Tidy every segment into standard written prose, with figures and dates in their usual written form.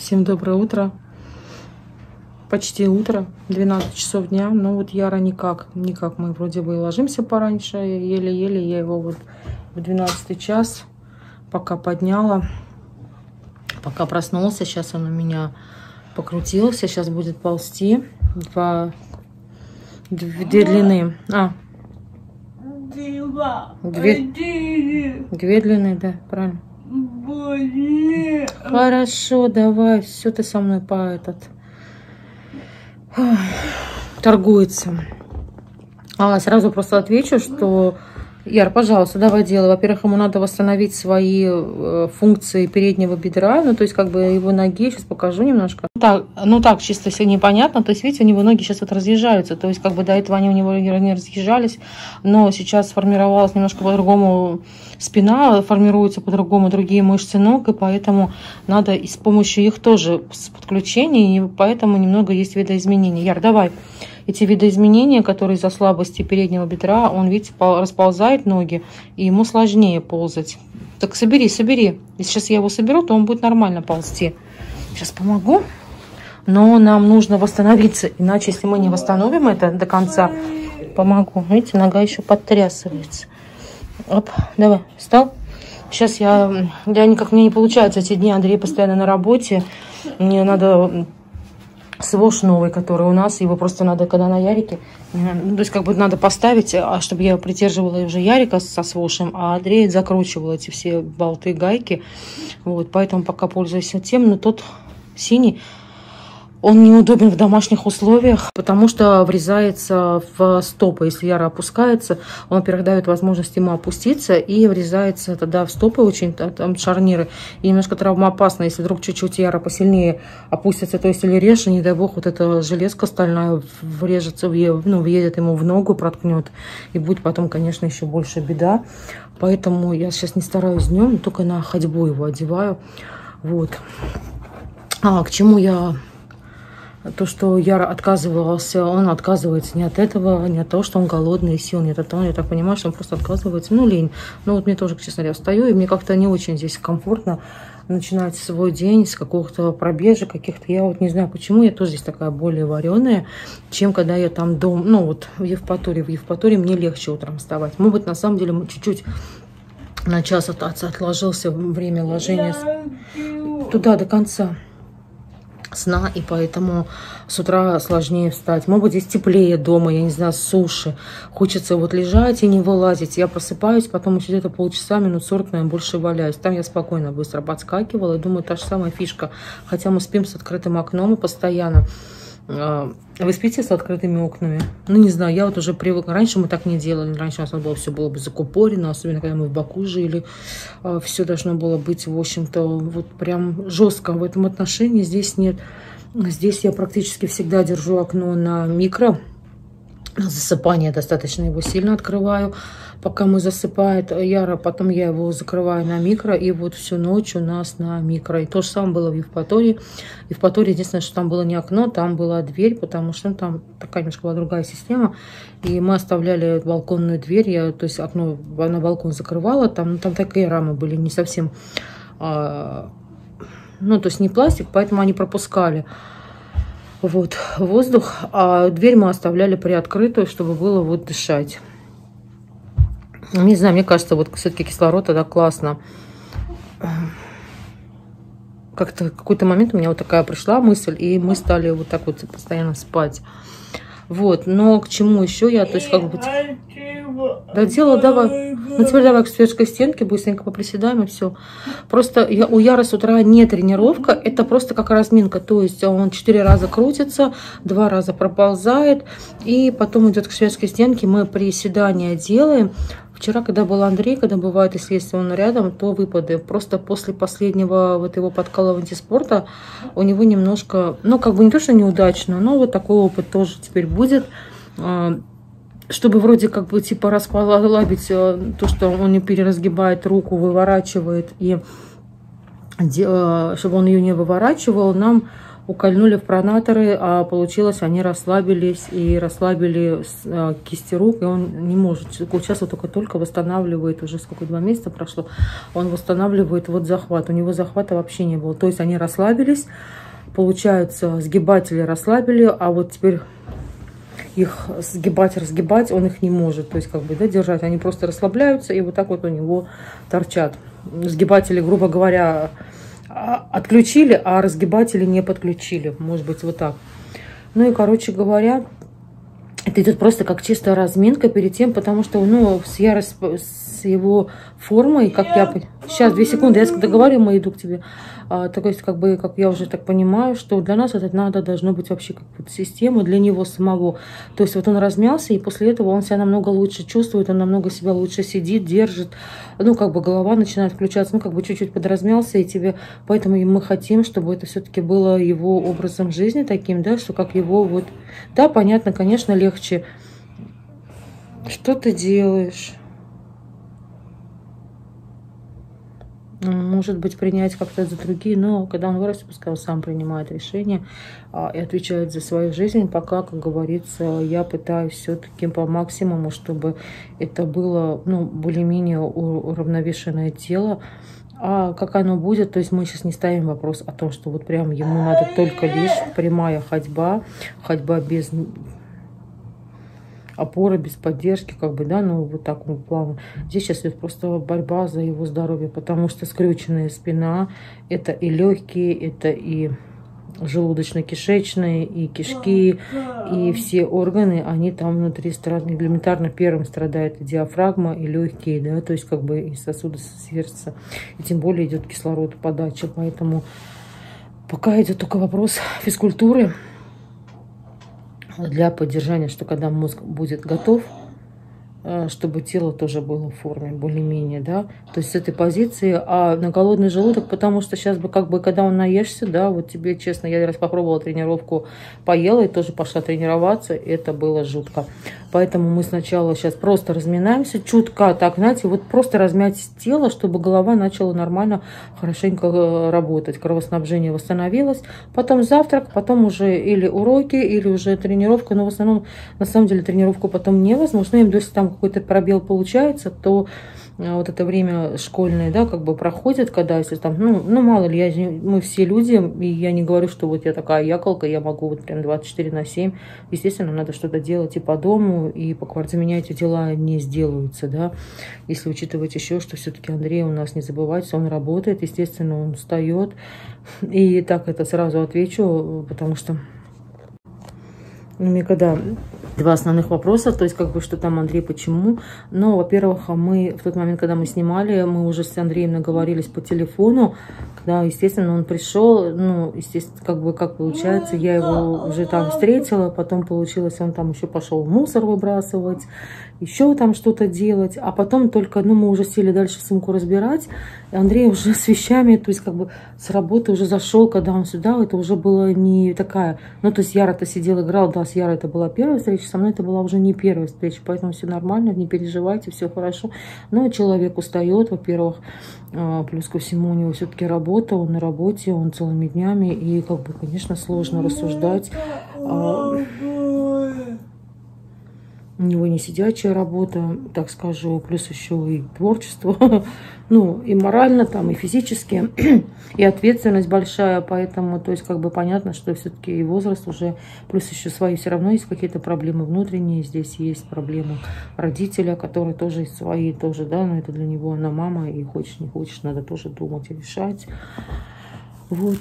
Всем доброе утро. Почти утро, 12 часов дня. Но вот Яра никак. Мы вроде бы и ложимся пораньше. Еле-еле я его вот в 12 час пока подняла. Пока проснулся. Сейчас он у меня покрутился. Сейчас будет ползти. Две длины. Две длины, да, правильно. Хорошо, давай, все, ты со мной торгуется. Сразу просто отвечу, что Яр, пожалуйста, давай делай. Во-первых, ему надо восстановить свои функции переднего бедра, ну, то есть, как бы его ноги, сейчас покажу немножко. Так, чисто все непонятно, то есть, видите, у него ноги сейчас вот разъезжаются, то есть, как бы до этого они у него не разъезжались, но сейчас сформировалась немножко по-другому спина, формируются по-другому другие мышцы ног, и поэтому надо и с помощью их тоже с подключением, и поэтому немного есть видоизменений. Яр, давай. Эти видоизменения, которые из-за слабости переднего бедра, он, видите, расползает ноги, и ему сложнее ползать. Так собери. Если сейчас я его соберу, то он будет нормально ползти. Сейчас помогу. Но нам нужно восстановиться, иначе, если мы не восстановим это до конца, помогу. Видите, нога еще подтрясывается. Оп, давай, встал. Сейчас мне не получается эти дни, Андрей постоянно на работе. Мне надо свош новый, который у нас, его просто надо, когда на ярике, то есть как бы надо поставить, чтобы я его придерживала уже ярика со свошем, а Андрей закручивал эти все болты, гайки, вот, поэтому пока пользуюсь тем, но тот синий, он неудобен в домашних условиях, потому что врезается в стопы. Если Яра опускается, он, во-первых, дает возможность ему опуститься и врезается тогда в стопы, очень там шарниры. И немножко травмоопасно, если вдруг чуть-чуть Яра посильнее опустится, то есть или реже, не дай бог, вот эта железка стальная врежется, въедет ему в ногу, проткнет. И будет потом, конечно, еще больше беда. Поэтому я сейчас не стараюсь днем, только на ходьбу его одеваю. Вот. К чему я... То, что Яра отказывался, он отказывается не от этого, не от того, что он голодный, сил нет, от того, я так понимаю, что он просто отказывается, лень. Ну, вот мне тоже, честно говоря, встаю, и мне как-то не очень здесь комфортно начинать свой день с какого-то пробежек, каких-то, я вот не знаю, почему, я тоже здесь такая более вареная, чем когда я там дома, ну, вот в Евпатории. В Евпатории мне легче утром вставать. Может быть, на самом деле, чуть-чуть на час отложился время ложения туда до конца сна, и поэтому с утра сложнее встать. Может быть, здесь теплее дома, я не знаю, суши. Хочется вот лежать и не вылазить. Я просыпаюсь, потом еще где-то полчаса, минут 40, наверное, больше валяюсь. Там я спокойно, быстро подскакивала. Думаю, та же самая фишка. Хотя мы спим с открытым окном постоянно. Вы спите с открытыми окнами? Ну, не знаю, я вот уже привыкла. Раньше мы так не делали. Раньше у нас все было бы закупорено, особенно когда мы в Баку жили. Все должно было быть, в общем-то, вот прям жестко в этом отношении. Здесь нет. Здесь я практически всегда держу окно на микро. На засыпание достаточно его сильно открываю, пока мы засыпает Яра. Потом я его закрываю на микро, и вот всю ночь у нас на микро. И то же самое было в Евпатории. В Евпатории единственное, что там было не окно, там была дверь, потому что там такая немножко была другая система. И мы оставляли балконную дверь, я, то есть окно на балкон закрывала, там такие рамы были не совсем, то есть не пластик, поэтому они пропускали вот воздух, а дверь мы оставляли приоткрытую, чтобы было вот дышать. Не знаю, мне кажется, вот все-таки кислород тогда классно. Как-то в какой-то момент у меня вот такая пришла мысль, и мы стали вот так вот постоянно спать. Вот, но к чему еще я, то есть как бы... Да дело, давай. Ну теперь давай к светской стенке, быстренько поприседаем и все. Просто у Яра с утра не тренировка, это просто как разминка. То есть он 4 раза крутится, 2 раза проползает, и потом идет к светской стенке, мы приседания делаем. Вчера, когда был Андрей, когда бывает, если он рядом, то выпады. Просто после последнего вот его подкалывания спорта у него немножко, ну как бы не то, что неудачно, но вот такой опыт тоже теперь будет. Чтобы вроде как бы типа расслабить то, что он не переразгибает руку, выворачивает, и чтобы он ее не выворачивал, нам укольнули в пронаторы, а получилось, они расслабились и расслабили кисти рук, и он не может. Сейчас вот только восстанавливает, уже сколько, 2 месяца прошло, он восстанавливает вот захват. У него захвата вообще не было. То есть они расслабились, получается, сгибатели расслабили, а вот теперь их разгибать он их не может. То есть как бы, да, держать. Они просто расслабляются, и вот так вот у него торчат. Сгибатели, грубо говоря, отключили, а разгибатели не подключили. Может быть, вот так. Ну и, короче говоря, это идет просто как чистая разминка перед тем, потому что, ну, с его формой, как я... Сейчас, 2 секунды, я договариваю, мы иду к тебе. То есть, как бы, как я уже так понимаю, что для нас это должно быть вообще как вот система для него самого. То есть, вот он размялся, и после этого он себя намного лучше чувствует, он намного себя лучше сидит, держит. Ну, как бы голова начинает включаться, ну, как бы чуть-чуть подразмялся, и тебе... Поэтому мы хотим, чтобы это все-таки было его образом жизни таким, да, что как его вот... Да, понятно, конечно, легче. Что ты делаешь? Может быть, принять как-то за другие, но когда он вырастет, пускай он сам принимает решение и отвечает за свою жизнь. Пока, как говорится, я пытаюсь все-таки по максимуму, чтобы это было, ну, более-менее уравновешенное тело. А как оно будет, то есть мы сейчас не ставим вопрос о том, что вот прям ему надо только лишь прямая ходьба, ходьба без... опоры, без поддержки, как бы, да, ну, вот так вот плавно. Здесь сейчас идет просто борьба за его здоровье, потому что скрюченная спина, это и легкие, это и желудочно-кишечные, и кишки, и все органы, они там внутри страдают. Элементарно первым страдает и диафрагма, и легкие, да, то есть как бы и сосуды сердца, и тем более идет кислородоподача, поэтому пока идет только вопрос физкультуры, для поддержания, что когда мозг будет готов, чтобы тело тоже было в форме, более-менее, да. То есть с этой позиции, а на голодный желудок, потому что сейчас бы, как бы, когда он наешься, да, вот тебе, честно, я раз попробовала тренировку, поела и тоже пошла тренироваться, это было жутко. Поэтому мы сначала сейчас просто разминаемся, чутка, так, знаете, вот просто размять тело, чтобы голова начала нормально, хорошенько работать, кровоснабжение восстановилось, потом завтрак, потом уже или уроки, или уже тренировка, но в основном, на самом деле, тренировку потом невозможно, если там какой-то пробел получается, то вот это время школьное, да, как бы проходит, когда, если там, ну мало ли, мы все люди, и я не говорю, что вот я такая яколка, я могу вот прям 24/7, естественно, надо что-то делать и по дому, и по квартире, меня эти дела не сделаются, да, если учитывать еще, что все-таки Андрей у нас, не забывайте, он работает, естественно, он встает, и так это сразу отвечу, потому что мне когда 2 основных вопроса, то есть как бы что там Андрей, почему. Но, во-первых, мы в тот момент, когда мы снимали, мы уже с Андреем наговорились по телефону, когда, естественно, он пришел, ну, естественно, как бы, как получается, я его уже там встретила, потом получилось, он там еще пошел мусор выбрасывать, еще там что-то делать, а потом только, ну, мы уже сели дальше сумку разбирать, и Андрей уже с вещами, то есть как бы с работы уже зашел, когда он сюда, это уже было не такая, ну, то есть Яра-то сидел, играл, да, с Ярой это была первая встреча, со мной это была уже не первая встреча, поэтому все нормально, не переживайте, все хорошо, но человек устает, во-первых, плюс ко всему у него все-таки работа, он на работе, он целыми днями, и как бы, конечно, сложно рассуждать. У него не сидячая работа, так скажу, плюс еще и творчество, ну, и морально там, и физически, и ответственность большая, поэтому, то есть, как бы понятно, что все-таки и возраст уже, плюс еще свои, все равно есть какие-то проблемы внутренние, здесь есть проблемы родителя, которые тоже свои, тоже, да, но это для него она мама, и хочешь, не хочешь, надо тоже думать и решать, вот.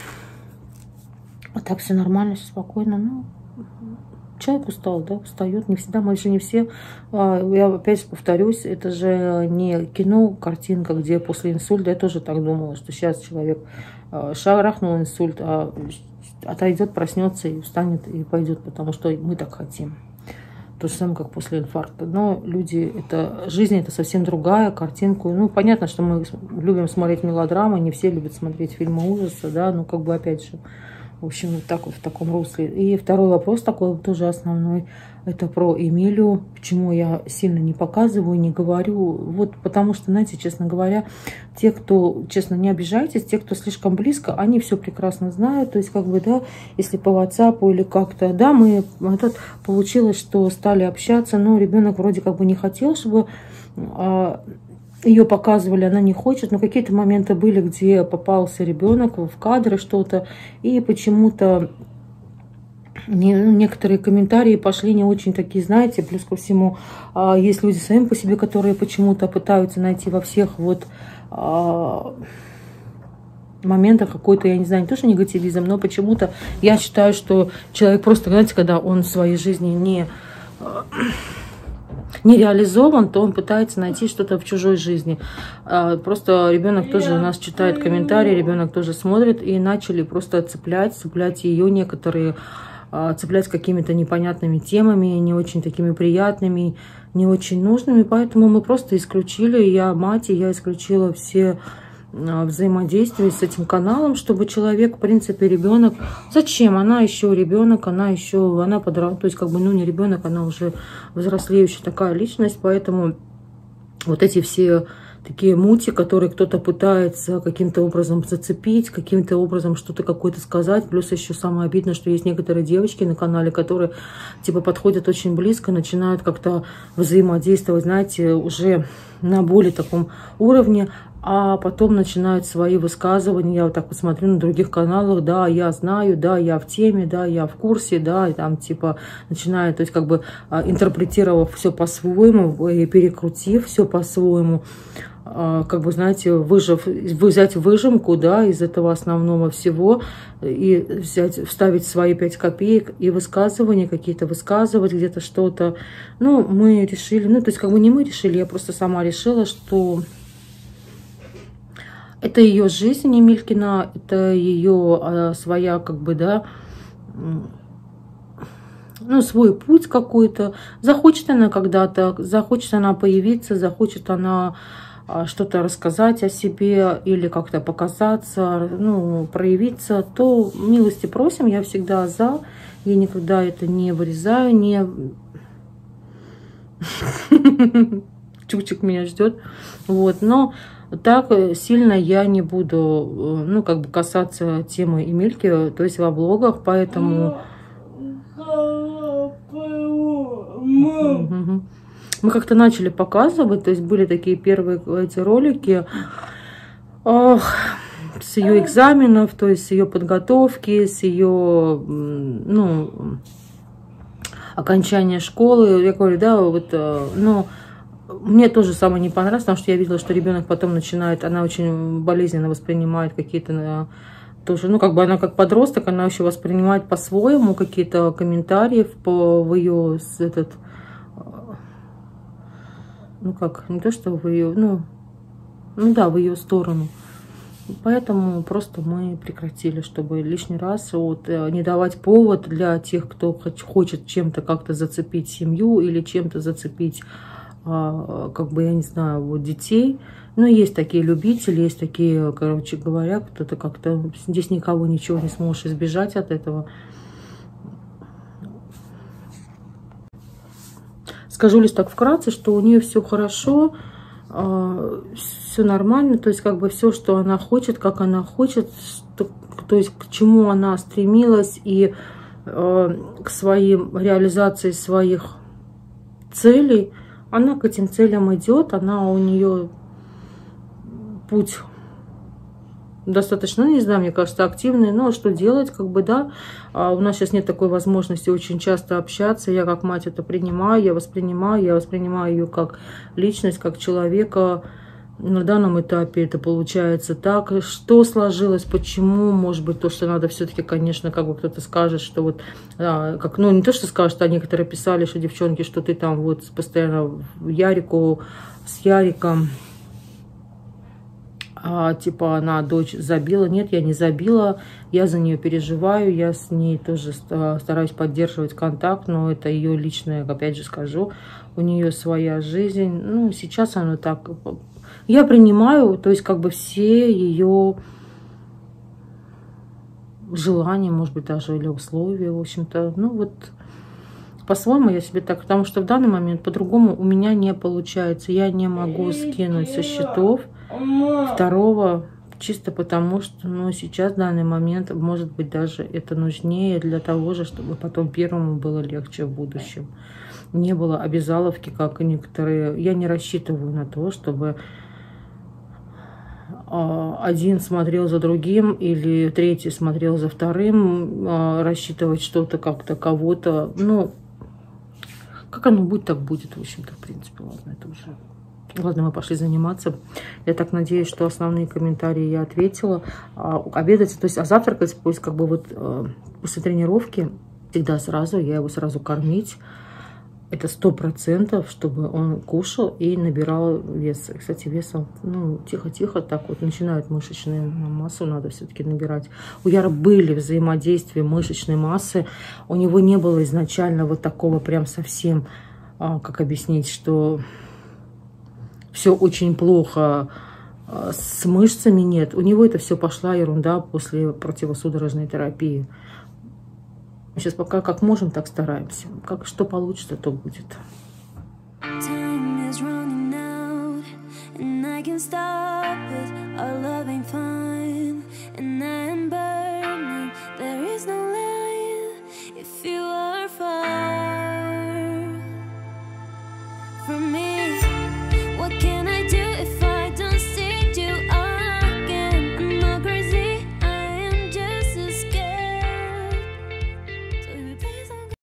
А так все нормально, все спокойно, ну... Человек устал, да, устает. Не всегда, мы еще не все. Я опять повторюсь, это же не кино, картинка, где после инсульта, я тоже так думала, что сейчас человек шарахнул инсульт, отойдет, проснется и встанет и пойдет, потому что мы так хотим. То же самое, как после инфаркта. Но люди, жизнь это совсем другая, картинку. Ну, понятно, что мы любим смотреть мелодрамы, не все любят смотреть фильмы ужаса, да, но как бы опять же, В общем, вот так вот в таком русле. И второй вопрос такой тоже основной. Это про Эмилию. Почему я сильно не показываю, не говорю. Вот потому что, знаете, честно говоря, те, кто, честно, не обижайтесь, те, кто слишком близко, они все прекрасно знают. То есть, как бы, да, если по WhatsApp или как-то, да, мы, получилось, что стали общаться, но ребенок вроде как бы не хотел, чтобы ее показывали, она не хочет, но какие-то моменты были, где попался ребенок в кадры что-то, и почему-то некоторые комментарии пошли не очень такие, знаете, плюс ко всему, есть люди сами по себе, которые почему-то пытаются найти во всех вот моментах какой-то, я не знаю, не то что негативизм, но почему-то я считаю, что человек просто, знаете, когда он в своей жизни не реализован, то он пытается найти что-то в чужой жизни. Просто ребенок тоже у нас читает комментарии, ребенок тоже смотрит, и начали просто цеплять ее некоторые, цеплять какими-то непонятными темами, не очень такими приятными, не очень нужными. Поэтому мы просто исключили, я мать, и я исключила все взаимодействие с этим каналом, чтобы человек, в принципе, ребенок, зачем, она еще ребенок, она то есть как бы, ну, не ребенок, она уже взрослеющая такая личность, поэтому вот эти все такие мути, которые кто-то пытается каким-то образом зацепить, каким-то образом что-то какое-то сказать. Плюс еще самое обидное, что есть некоторые девочки на канале, которые типа подходят очень близко, начинают как-то взаимодействовать, знаете, уже на более таком уровне, а потом начинают свои высказывания. Я вот так вот смотрю на других каналах, да, я знаю, да, я в теме, да, я в курсе, да, и там типа начинают, то есть как бы интерпретировав все по-своему и перекрутив все по-своему, как бы, знаете, взять выжимку, да, из этого основного всего и вставить свои 5 копеек и высказывания какие-то высказывать, где-то что-то. Ну, мы решили, ну, то есть как бы не мы решили, я просто сама решила, что это ее жизнь, Эмилькина, это ее своя, как бы, да, ну, свой путь какой-то. Захочет она когда-то, захочет она появиться, захочет она что-то рассказать о себе или как-то показаться, ну, проявиться, то милости просим, я всегда за. Я никогда это не вырезаю, не... Чучик меня ждет. Вот, но так сильно я не буду, ну, как бы касаться темы Эмильки, то есть во влогах, поэтому... Мы как-то начали показывать, то есть были такие первые эти ролики с ее экзаменов, то есть с ее подготовки, с ее, ну, окончания школы. Я говорю, да, вот, ну, мне тоже самое не понравилось, потому что я видела, что ребенок потом начинает, она очень болезненно воспринимает какие-то тоже, ну, как бы она как подросток, она еще воспринимает по-своему какие-то комментарии в ее, ну, как, не то, что в ее, ну да, в ее сторону. Поэтому просто мы прекратили, чтобы лишний раз вот не давать повод для тех, кто хочет чем-то как-то зацепить семью или чем-то зацепить, как бы, я не знаю, вот детей. Ну, есть такие любители, есть такие, короче говоря, кто-то как-то... Здесь никого ничего не сможешь избежать от этого. Скажу лишь так вкратце, что у нее все хорошо, все нормально, то есть как бы все, что она хочет, как она хочет, то есть к чему она стремилась и к своим реализации своих целей, она к этим целям идет, у нее путь достаточно, не знаю, мне кажется, активный, но что делать, как бы, да, у нас сейчас нет такой возможности очень часто общаться, я как мать это принимаю, я воспринимаю ее как личность, как человека. На данном этапе это получается так, что сложилось, почему, может быть, то, что надо все-таки, конечно, как бы кто-то скажет, что вот, как, ну, не то, что скажет, а некоторые писали, что девчонки, что ты там вот постоянно с Яриком, типа она дочь забила. Нет, я не забила, я за нее переживаю, я с ней тоже стараюсь поддерживать контакт, но это ее личное, опять же скажу, у нее своя жизнь. Ну, сейчас она так, я принимаю, то есть как бы все ее желания, может быть, даже или условия, в общем-то. Ну вот по-своему я себе так, потому что в данный момент по-другому у меня не получается. Я не могу скинуть со счетов второго, чисто потому что, ну, сейчас в данный момент, может быть, даже это нужнее для того же, чтобы потом первому было легче в будущем. Не было обязаловки, как и некоторые. Я не рассчитываю на то, чтобы один смотрел за другим или третий смотрел за вторым, рассчитывать что-то как-то, кого-то. Ну, как оно будет, так будет, в общем-то, в принципе. Ладно, это уже... Ладно, мы пошли заниматься. Я так надеюсь, что основные комментарии я ответила. Обедать, то есть, завтракать, пусть как бы вот после тренировки всегда сразу, я его сразу кормить. Это 100%, чтобы он кушал и набирал вес. Кстати, весом, ну, тихо-тихо так вот начинают мышечную массу, надо все-таки набирать. У Яра были взаимодействия мышечной массы. У него не было изначально вот такого прям совсем, как объяснить, что все очень плохо с мышцами. Нет, у него это все пошла ерунда после противосудорожной терапии. Сейчас пока как можем, так стараемся. Как что получится, то будет.